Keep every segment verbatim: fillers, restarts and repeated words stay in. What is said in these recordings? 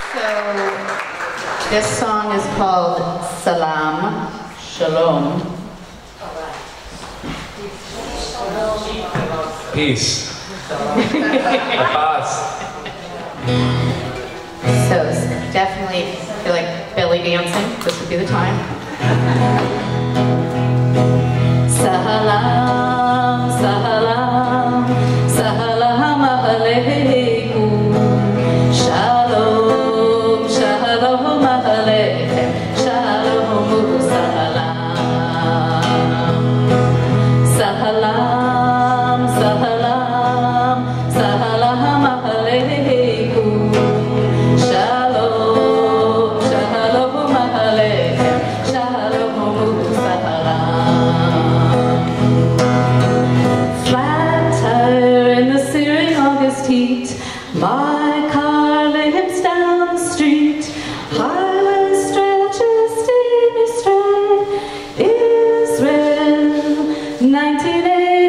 This song is called Salam, Shalom. Peace. Paz. So definitely feel like belly dancing. This would be the time. Salam, salam, salam aleikum. Shalom, shalom aleikum. Shalom, salam. Salam, salam, salam aleikum. Shalom, shalom aleikum. Shalom, salam. Flat tire in the searing August heat. My car limps down the street. Highway stretches steamy straight. Israel, nineteen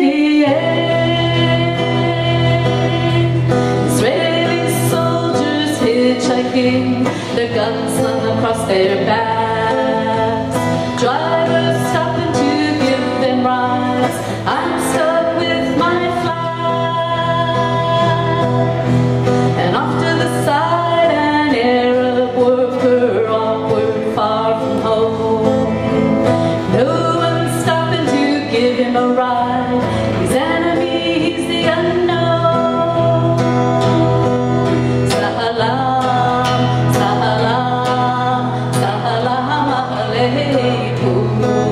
eighty-eight. Israeli soldiers hitchhiking, their guns slung across their backs. Drivers stopping to give them rides. I'm stuck with my flag. And off to the side, an Arab worker, awkward, far from home. No one's stopping to give him a ride. He's enemy, he's the unknown. Salam, salam, salam aleikum.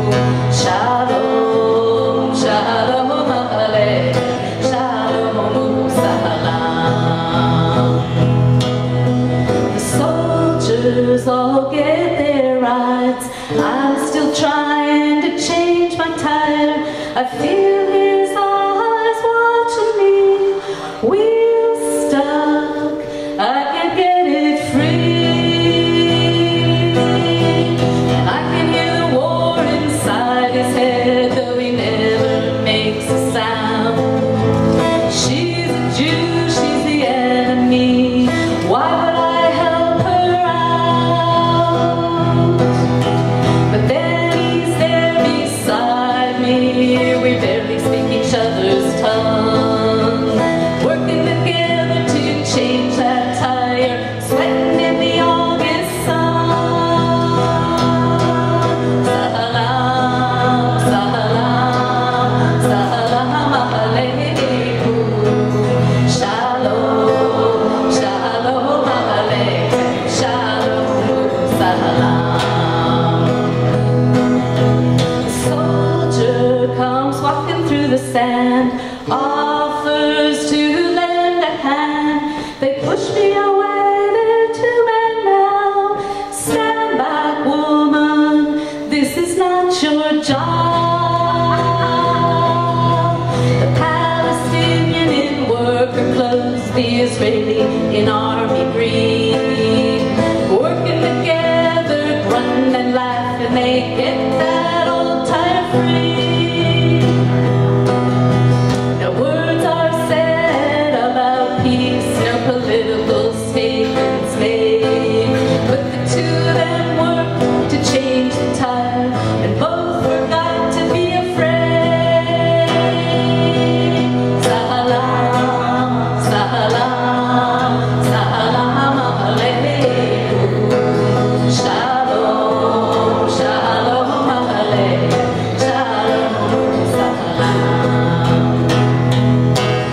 Shalom, shalom aleikum. Shalom, salam. The soldiers all get their rides. I'm still trying to change my tire. I feel his eyes watching me. Wheels stuck, I can't get it free. And I can hear the war inside his head, though he never makes a sound. She's a Jew, she's the enemy. Why would I help her out? But then he's there beside me. We barely speak each other's tongue. Working together to change that tire. Sweating in the August sun. Salam, salam, salam aleikum. Shalom, shalom aleikum. Shalom, salam. A soldier comes walking through the sand, offers to lend a hand. They push me away, they're two men now. Stand back, woman, this is not your job. The Palestinian in worker clothes, the Israeli in army green. Working together, grunting and laughing, they get that old tire free. No words are said about peace, no political statements made. But the two of them work to change the tire, and both forgot to be afraid. Salam, salam, salam aleikum. Shalom, shalom aleikum. Shalom, salam.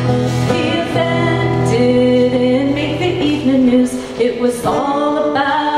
The event didn't make the evening news. It was all about